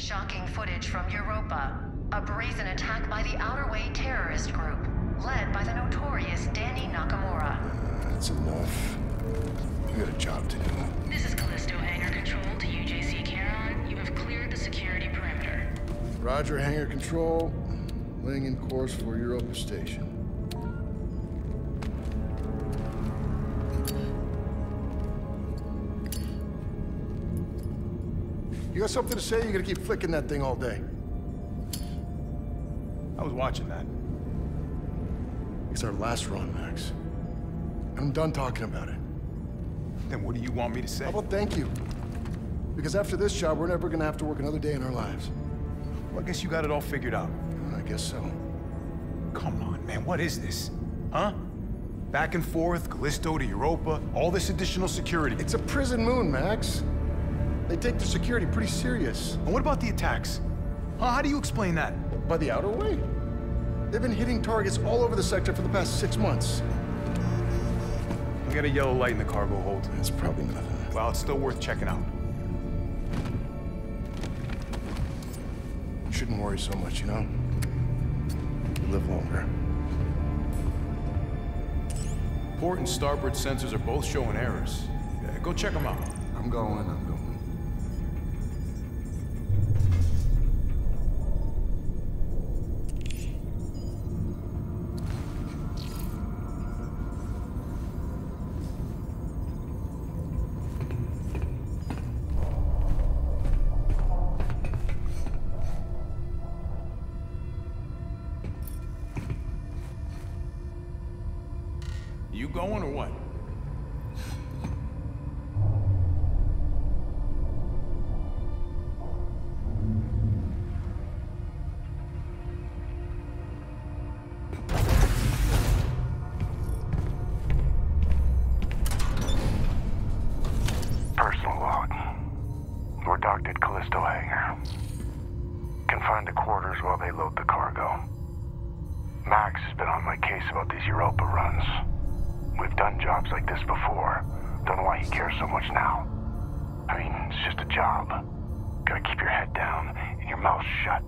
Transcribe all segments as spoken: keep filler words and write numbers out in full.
Shocking footage from Europa. A brazen attack by the Outer Way terrorist group, led by the notorious Danny Nakamura. Uh, that's enough. You got a job to do. This is Callisto Hangar Control to U J C Charon. You have cleared the security perimeter. Roger, Hangar Control. Laying in course for Europa Station. You got something to say? You're gonna keep flicking that thing all day. I was watching that. It's our last run, Max. And I'm done talking about it. Then what do you want me to say? How about thank you? Because after this job, we're never gonna have to work another day in our lives. Well, I guess you got it all figured out. I guess so. Come on, man, what is this? Huh? Back and forth, Callisto to Europa, all this additional security. It's a prison moon, Max. They take their security pretty serious. And what about the attacks? Huh? How do you explain that? By the Outer Way. They've been hitting targets all over the sector for the past six months. We got a yellow light in the cargo hold. That's probably nothing. Well, it's still worth checking out. You shouldn't worry so much, you know? You live longer. Port and starboard sensors are both showing errors. Yeah, go check them out. I'm going, I'm going. You going or what? Personal log. We're docked at Callisto Hangar. Confined to quarters while they load the cargo. Max has been on my case about these Europa runs. We've done jobs like this before. Don't know why he cares so much now. I mean, it's just a job. Gotta keep your head down and your mouth shut.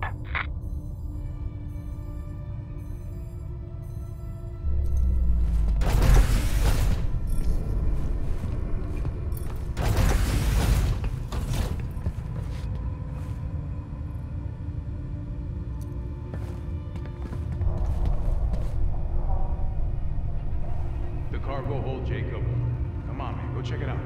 Cargo hold, Jacob. Come on, man. Go check it out.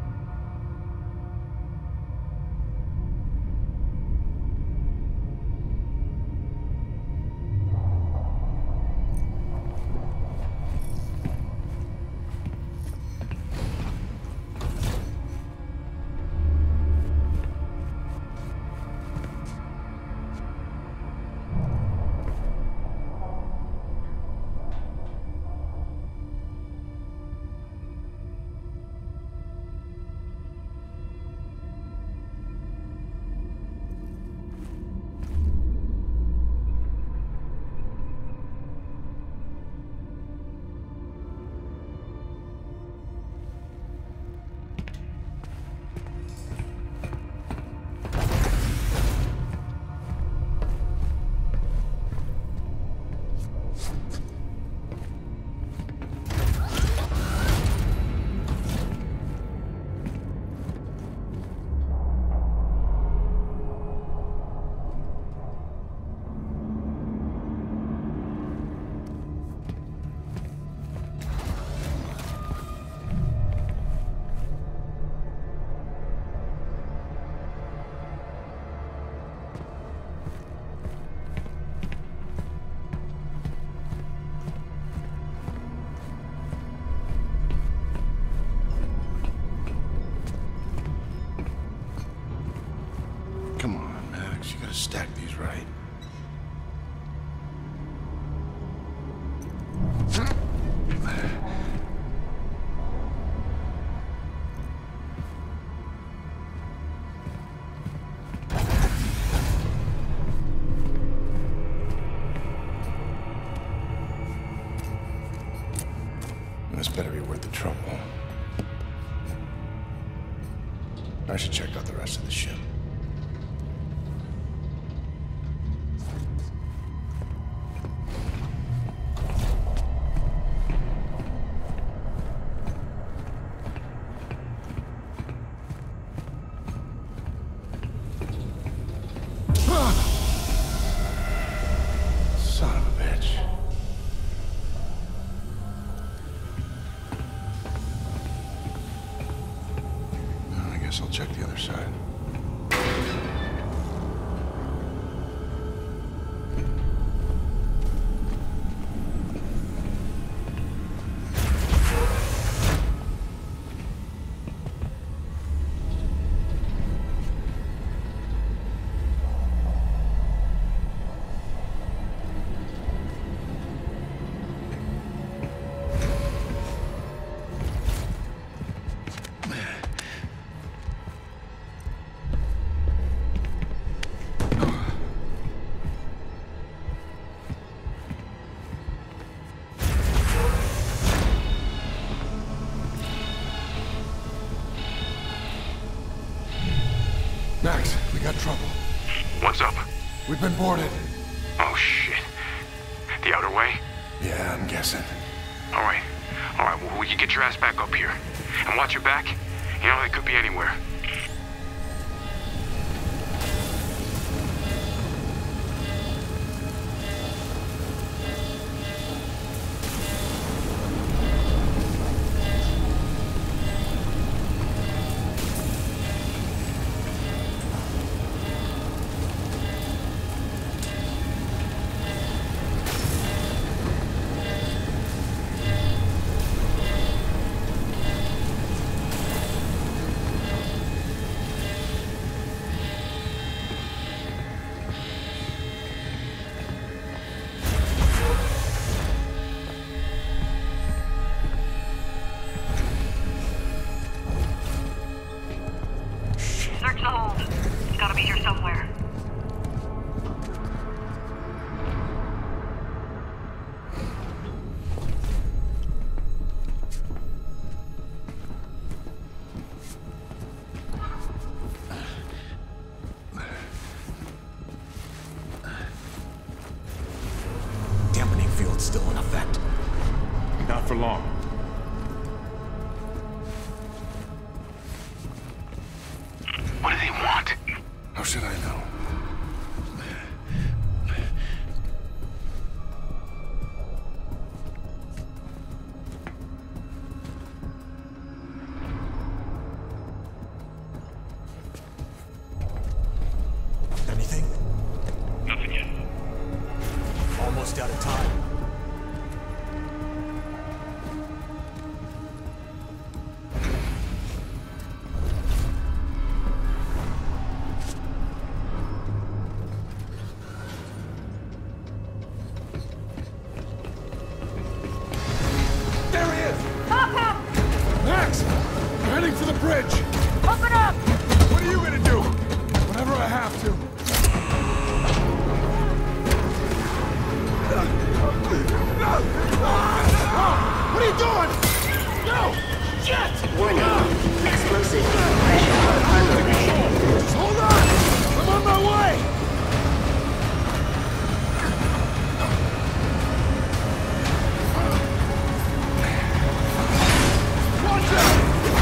Stack these right. This better be worth the trouble. I should check out the rest of the ship. got trouble. What's up? We've been boarded. Oh, shit. The outer way? Yeah, I'm guessing. All right. All right, well, you get your ass back up here. And watch your back. You know, they could be anywhere. Search the hold. It's gotta be here somewhere. Dampening field's still in effect. Not for long. What do they want? How should I know? Anything? Nothing yet. Almost out of time. There he is! Pop him! Max! We're heading for the bridge! Open up! What are you gonna do? Whatever I have to. What are you doing? No! Shit! Warning. Explosive decompression on cargo bay. Just hold on! I'm on my way! Watch out!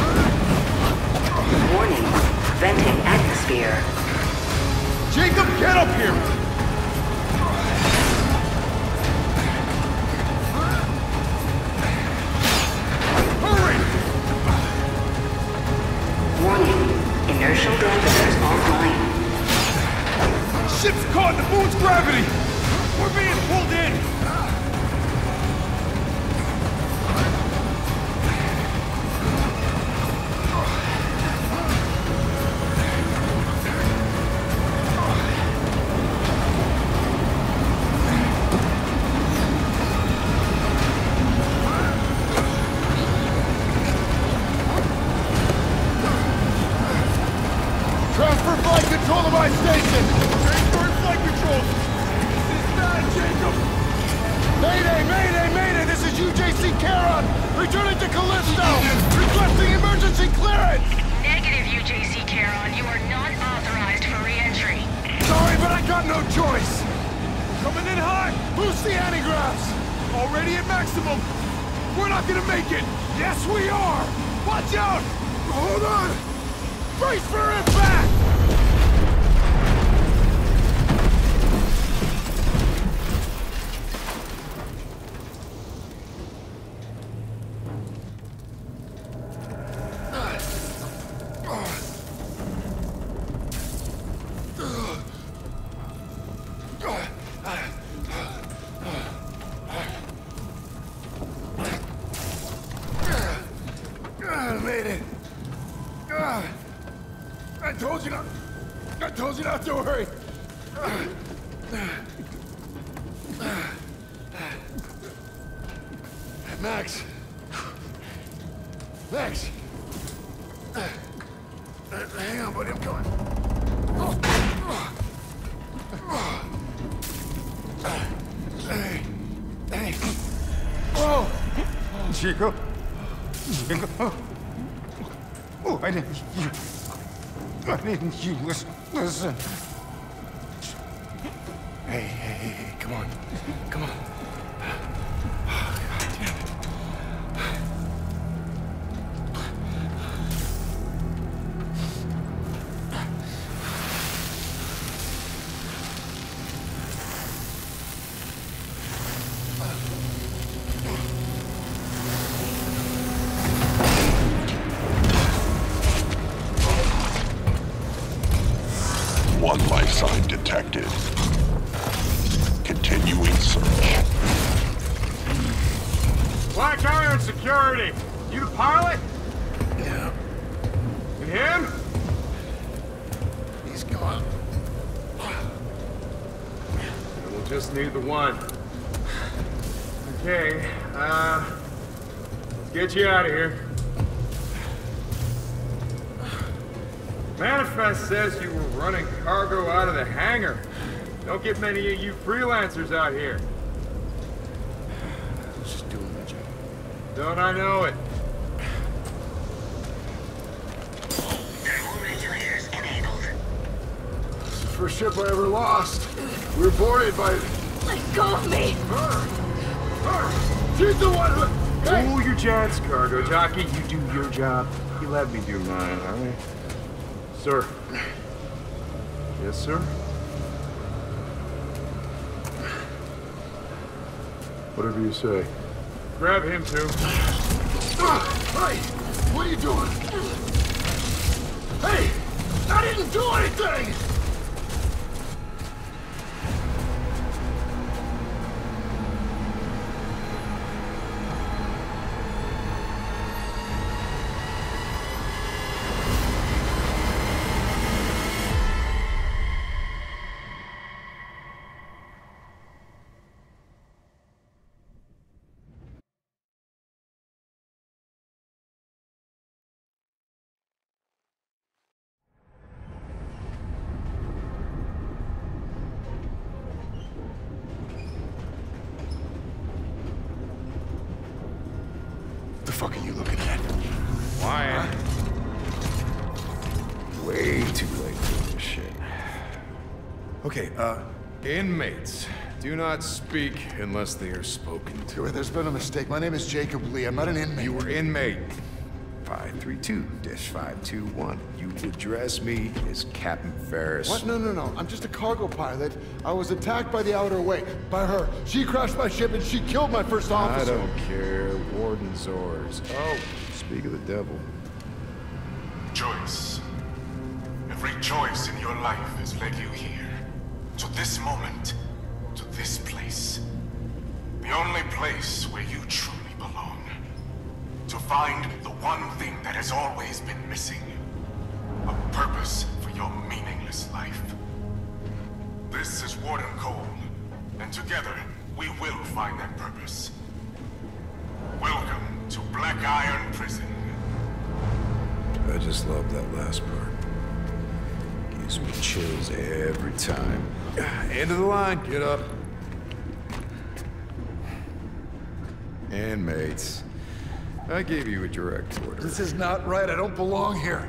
Warning. Venting atmosphere. Jacob, get up here! Hurry! Warning. Inertial dampeners offline. Ship's caught in the moon's gravity! We're being pulled in! Transfer flight control to my station! Transfer flight control! This is bad, Jacob! Mayday, mayday, mayday! This is U J C Charon! Returning to Callisto! Requesting emergency clearance! Negative, U J C Charon. You are not authorized for re-entry. Sorry, but I got no choice! Coming in hot! Boost the antigraphs! Already at maximum! We're not gonna make it! Yes, we are! Watch out! Hold on! Brace for impact! I made it. I told you not. I told you not to worry. Max. Max. Hang on, buddy. I'm coming. Hey. Hey. Whoa. Chico? Chico? Oh, I didn't... You... I didn't use... Listen. Hey, hey, hey, hey, come on. Come on. Oh, God damn it. One life sign detected. Continuing search. Black Iron Security! You the pilot? Yeah. And him? He's gone. We'll just need the one. Okay, uh... let's get you out of here. Manifest says you were running cargo out of the hangar. Don't get many of you freelancers out here. Just doing my job. Don't I know it? Thermal regulators enabled. This is the first ship I ever lost. We were boarded by... Let go of me! Her! Her! She's the one who... Hey! Cool your jets, cargo jockey. You do your job. You let me do mine, all right? Sir. Yes, sir? Whatever you say. Grab him, too. Ah, hey! What are you doing? Hey! I didn't do anything! The fuck are you looking at? Why? Way too late for this shit. Okay, uh, inmates. Do not speak unless they are spoken to. There's been a mistake. My name is Jacob Lee. I'm not an inmate. You were inmate. five three two dash five two one. You address me as Captain Ferris. What? No, no, no. I'm just a cargo pilot. I was attacked by the Outer Way. By her. She crashed my ship and she killed my first officer. I don't care. Warden Zors. Oh, speak of the devil. Choice. Every choice in your life has led you here. To this moment. To this place. The only place where you truly belong. To find the one thing that has always been missing. A purpose for your meaningless life. This is Warden Cole, and together we will find that purpose. Welcome to Black Iron Prison. I just love that last part. Gives me chills every time. End of the line, get up. Inmates. I gave you a direct order. This is not right. I don't belong here.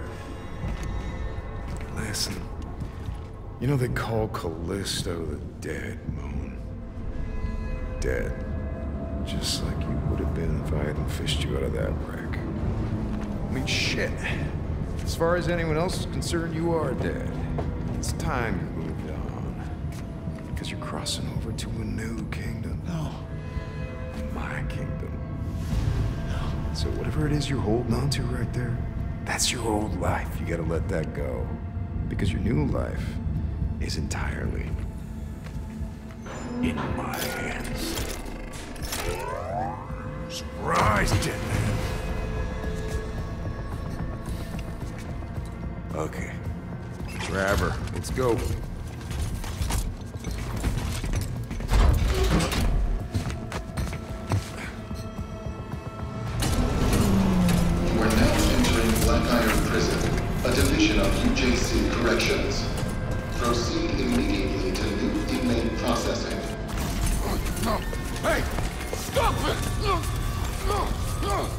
Listen. You know they call Callisto the dead moon. Dead. Just like you would have been if I hadn't fished you out of that wreck. I mean, shit. As far as anyone else is concerned, you are dead. It's time you moved on. Because you're crossing over to a new kingdom. No. My kingdom. So whatever it is you're holding on to right there, that's your old life. You gotta let that go. Because your new life is entirely in my hands. Surprise, Jetman. Okay. Grab her. Let's go. We're now entering Black Iron Prison, a division of U J C Corrections. Proceed immediately to new inmate processing. No. Hey! Stop it! No! No! No!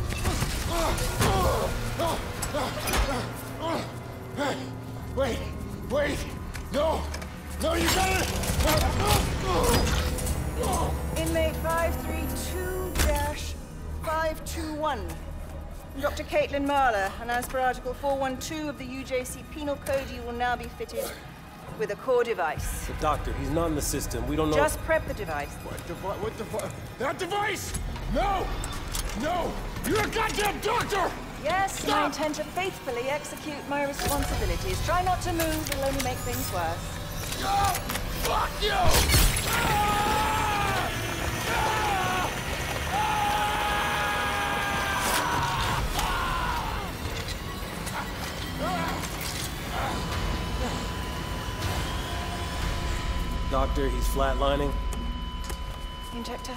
Hey! Wait! Wait! No, you got it! Inmate five three two dash five two one. Doctor Caitlin Marler, and as per Article four one two of the U J C Penal Code, you will now be fitted with a core device. The doctor, he's not in the system. We don't know... Just prep the device. What device? What device? That device? No! No! You're a goddamn doctor! Yes, and I intend to faithfully execute my responsibilities. Try not to move, it'll only make things worse. Oh, fuck you! Ah! Ah! Doctor, he's flatlining. Injector.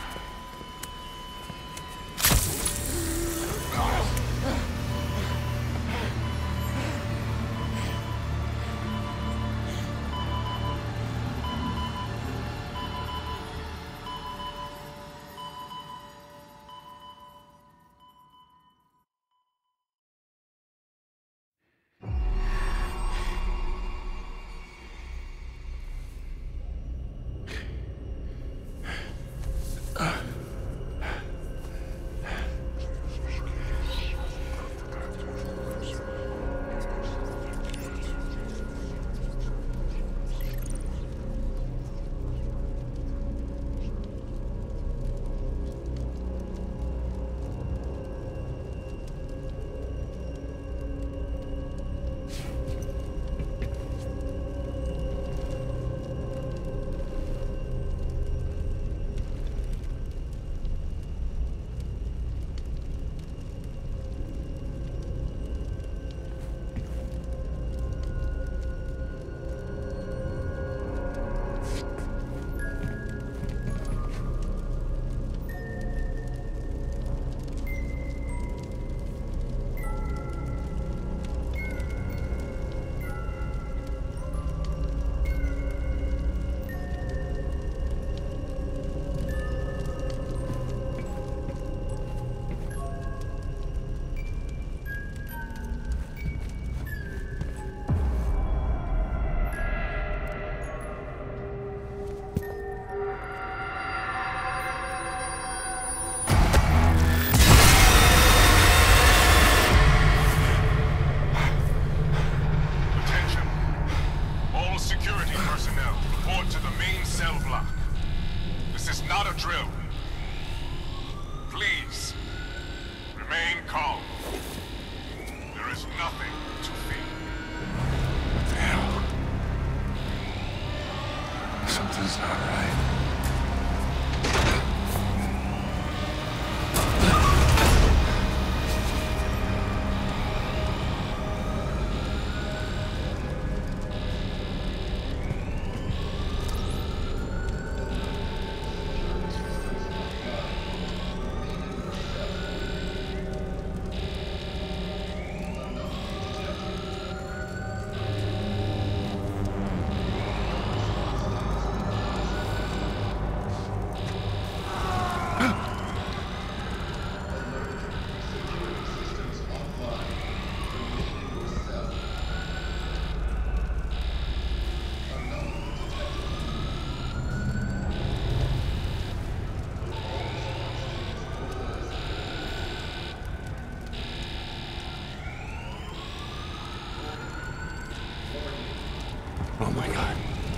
Oh my God.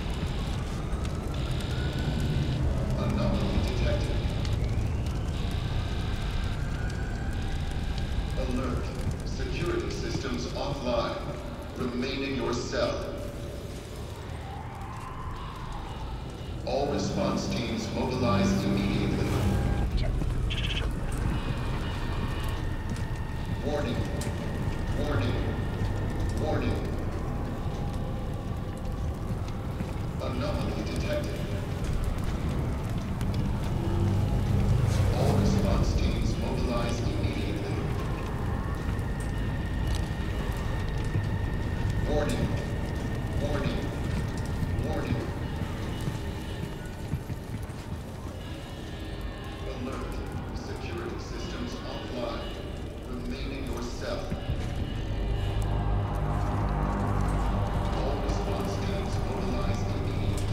Anomaly detected. Alert. Security systems offline. Remain in your cell. All response teams mobilize immediately. Warning. Warning. Warning. Anomaly detected. All response teams mobilize immediately. Warning. Warning. Warning. Alert. Security systems offline. Remain in your cell. All response teams mobilize immediately.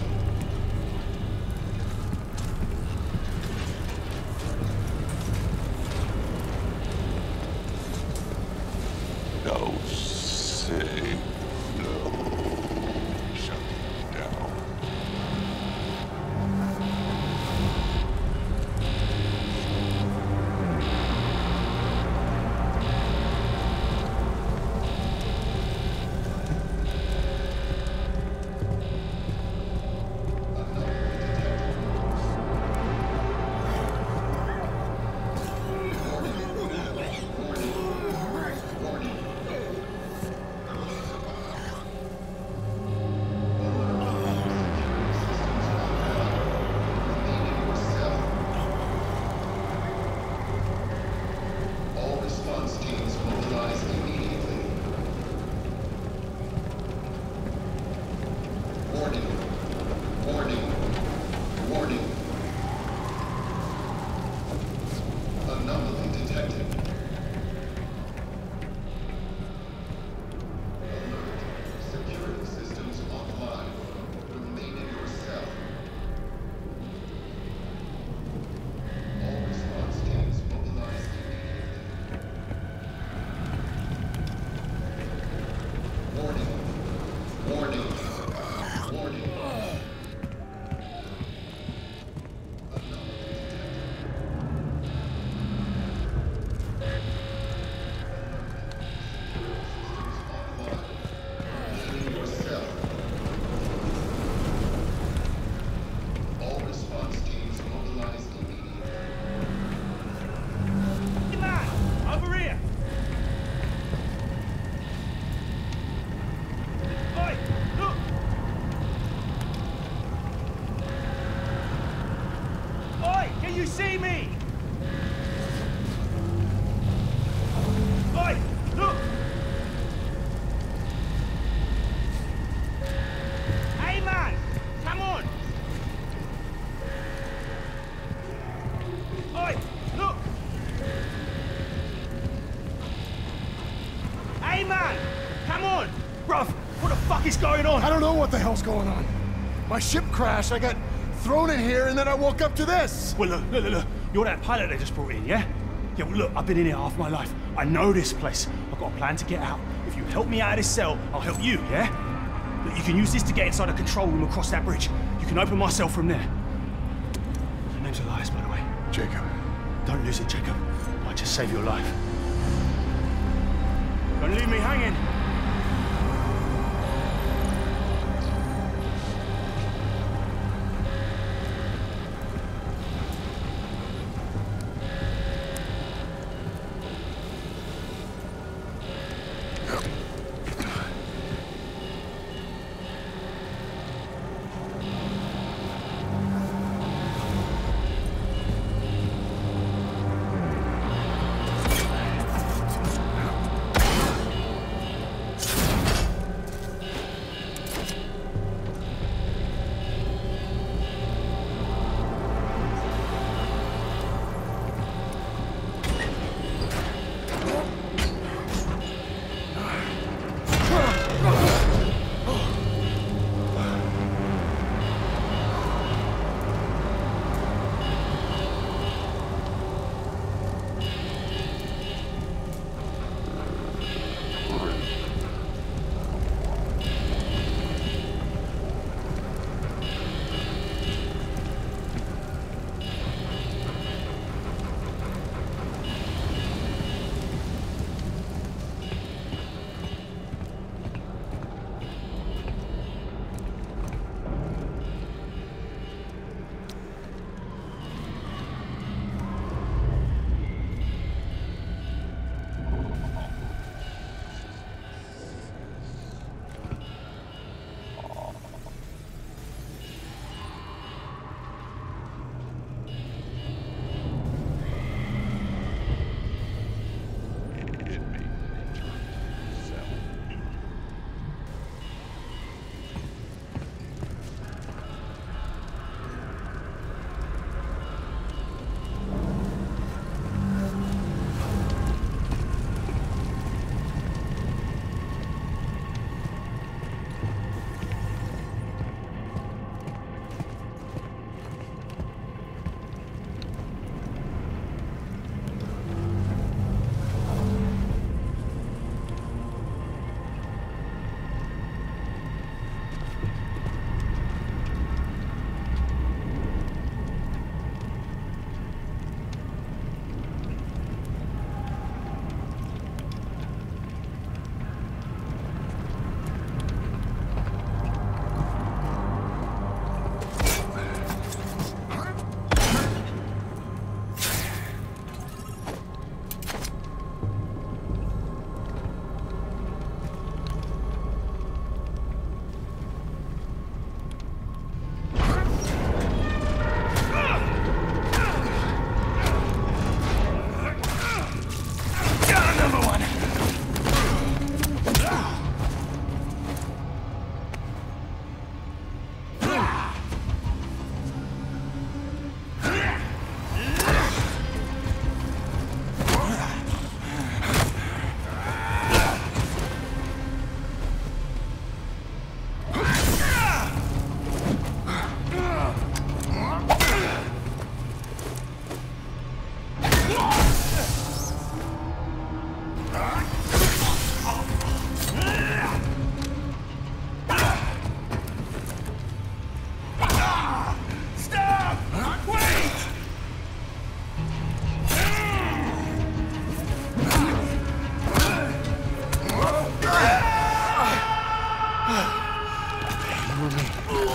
Warning. Warning. Anomaly detected. Alert. Security systems offline. Remain in your cell. All response teams mobilized immediately. Warning. Warning. Warning. You see me? Oi! Look! Hey man! Come on! Oi! Look! Hey man! Come on! Bruv, what the fuck is going on? I don't know what the hell's going on. My ship crashed, I got thrown in here, and then I woke up to this! Well, look, look, look, look. You're that pilot they just brought in, yeah? Yeah, well, look, I've been in here half my life. I know this place. I've got a plan to get out. If you help me out of this cell, I'll help you, yeah? Look, you can use this to get inside a control room across that bridge. You can open my cell from there. Your name's Elias, by the way. Jacob. Don't lose it, Jacob. Might just save your life. Don't leave me hanging.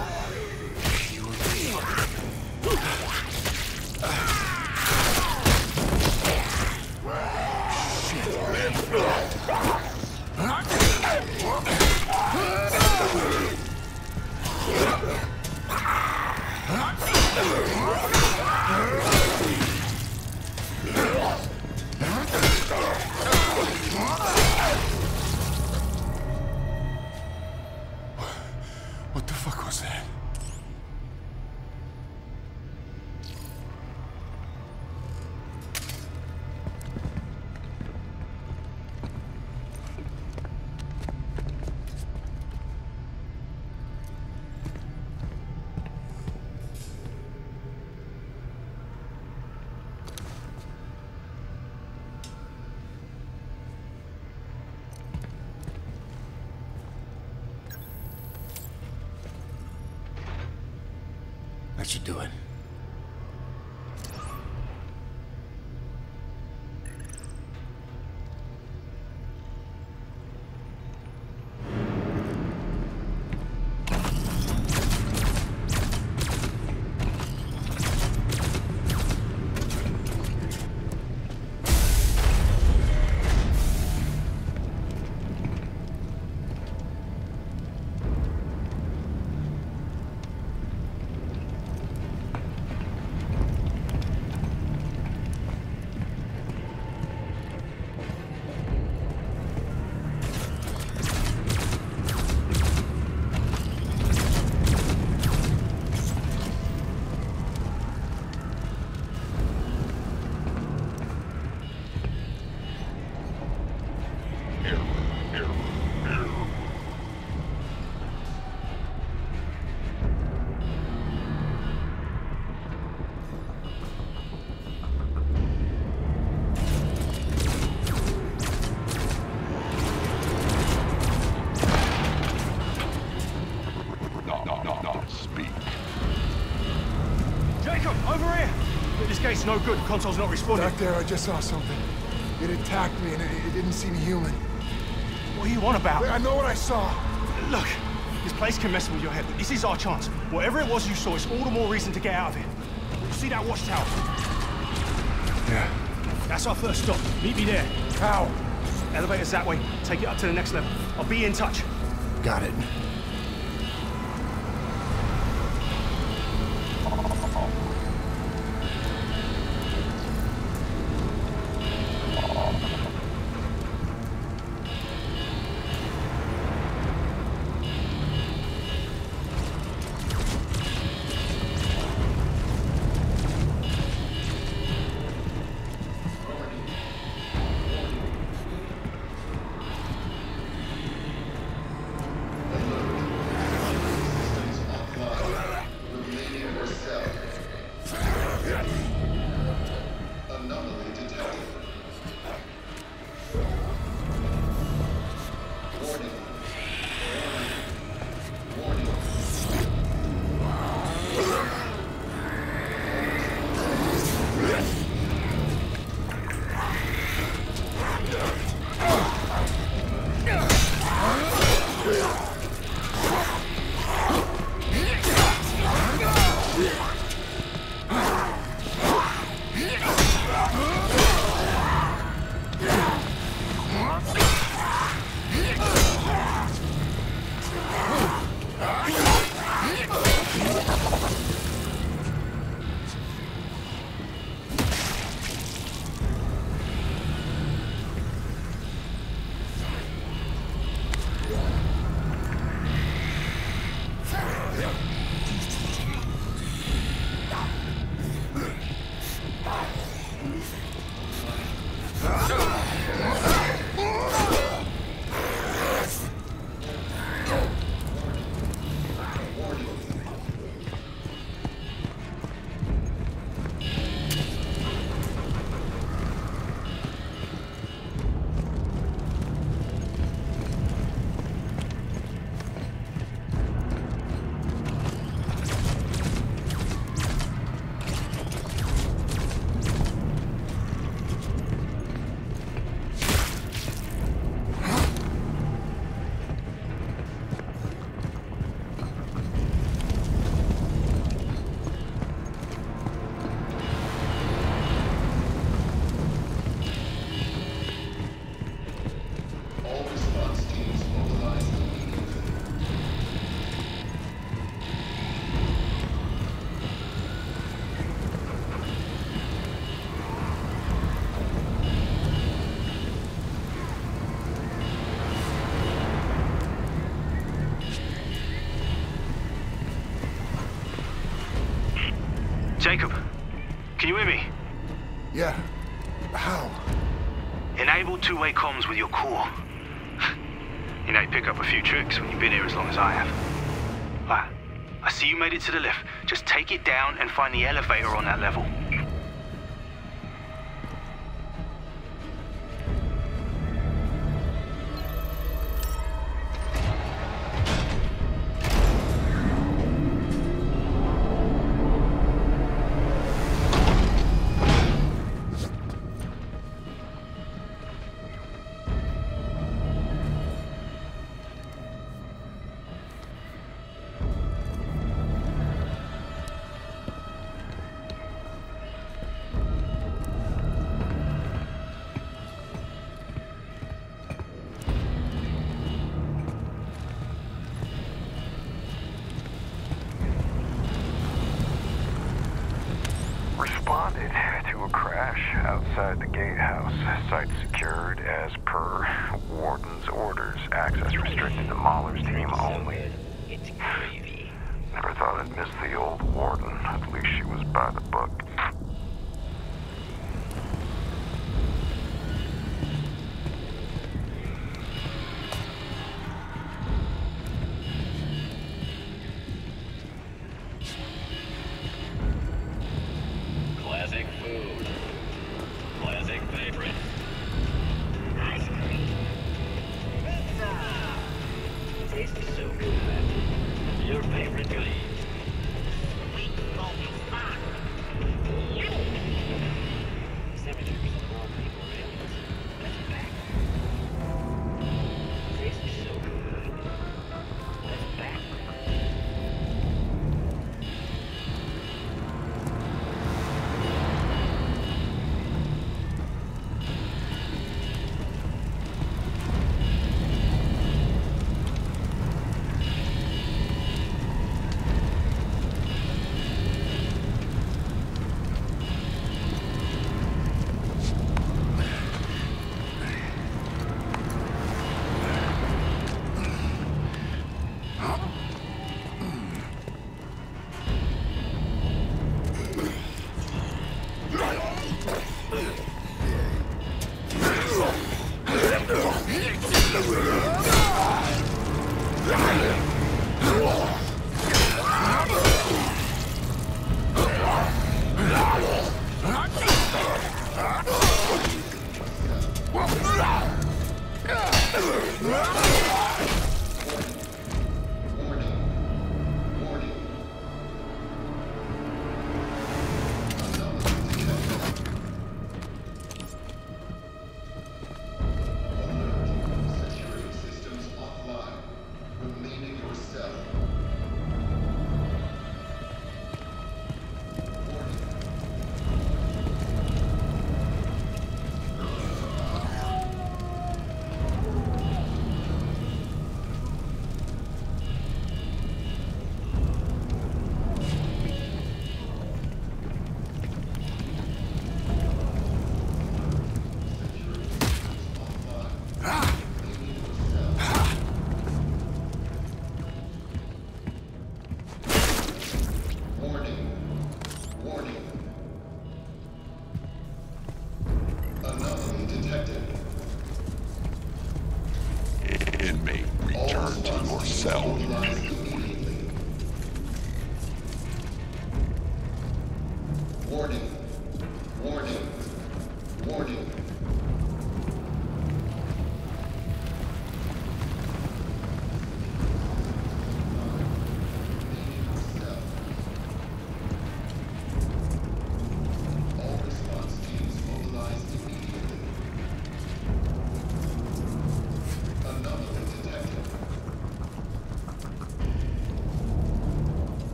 What the fuck was that? That should do it. It's no good. The console's not responding. Back there, I just saw something. It attacked me, and it, it didn't seem human. What are you on about? I know what I saw. Look, this place can mess with your head, but this is our chance. Whatever it was you saw, it's all the more reason to get out of here. You see that watchtower? Yeah. That's our first stop. Meet me there. How? Elevator's that way. Take it up to the next level. I'll be in touch. Got it. Jacob, can you hear me? Yeah. How? Enable two-way comms with your core. You know, you pick up a few tricks when you've been here as long as I have. Right, I see you made it to the lift. Just take it down and find the elevator on that level. Responded to a crash outside the gatehouse. Site secured as per Warden's orders. Access restricted to Mahler's team only. Never thought I'd miss the old Warden. At least she was by the book. Classic food. Classic favorite. Ice cream. Pizza! Tastes so good. Your favorite goodie. Sweet salty snack. Yum! seventy percent of all people are aliens. That's a fact. Tastes so good. That's a fact.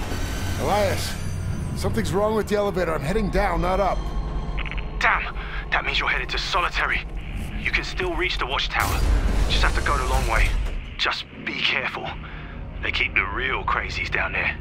Something's wrong with the elevator. I'm heading down, not up. Damn! That means you're headed to Solitary. You can still reach the watchtower. Just have to go the long way. Just be careful. They keep the real crazies down there.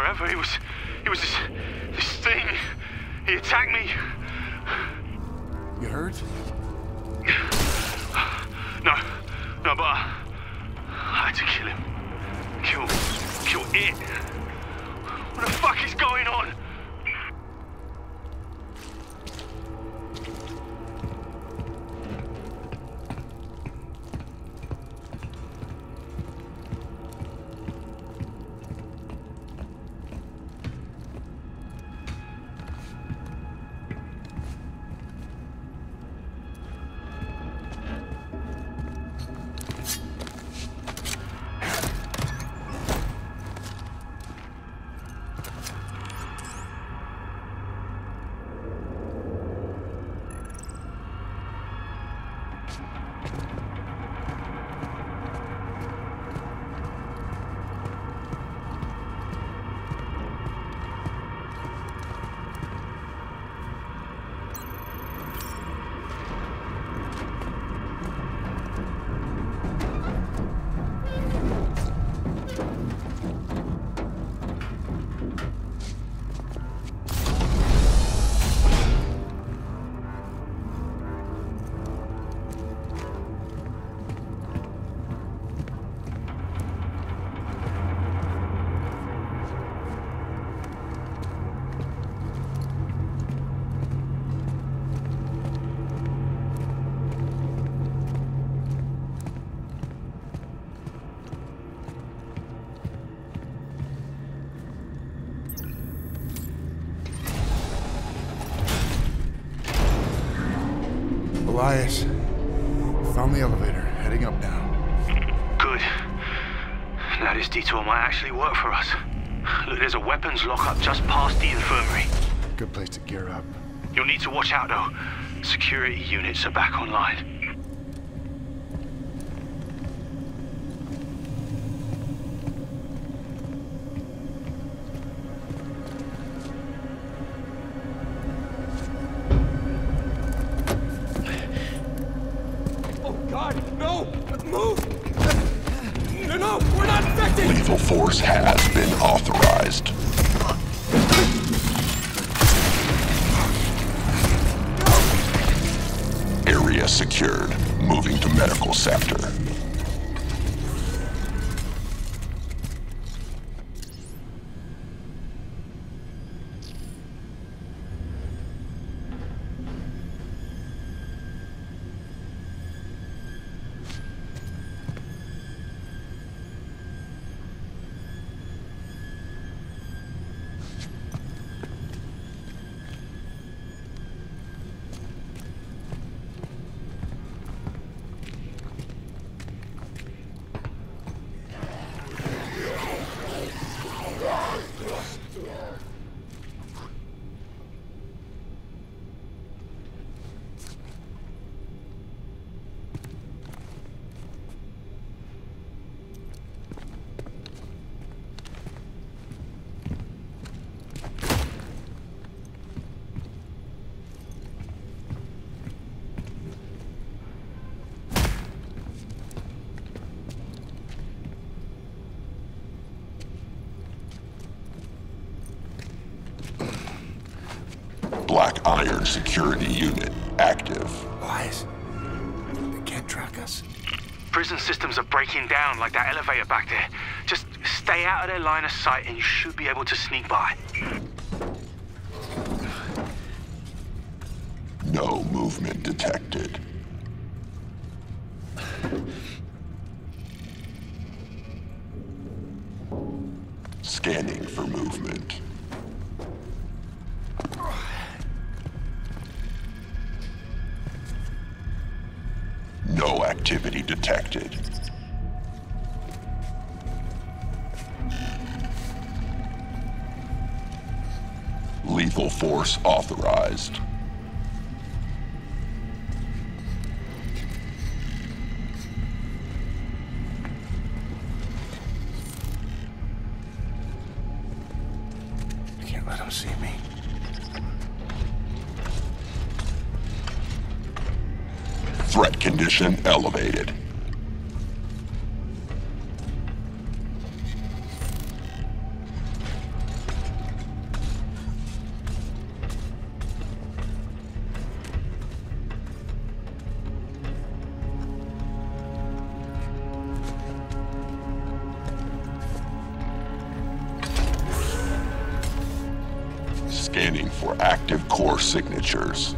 wherever. He was... He was this... this thing. He attacked me. You hurt? No. No, but I, I had to kill him. Kill... kill it. What the fuck is going on? Elias, found the elevator, heading up now. Good. Now this detour might actually work for us. Look, there's a weapons lockup just past the infirmary. Good place to gear up. You'll need to watch out, though. Security units are back online. Lethal force has been authorized. Area secured. Moving to medical sector. Black Iron security unit active. Lies. They can't track us. Prison systems are breaking down like that elevator back there. Just stay out of their line of sight and you should be able to sneak by. No movement detected. Scanning for movement. No activity detected. Lethal force authorized. I can't let them see me. Threat condition elevated. for active core signatures.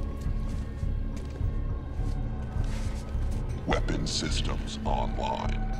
Weapon systems online.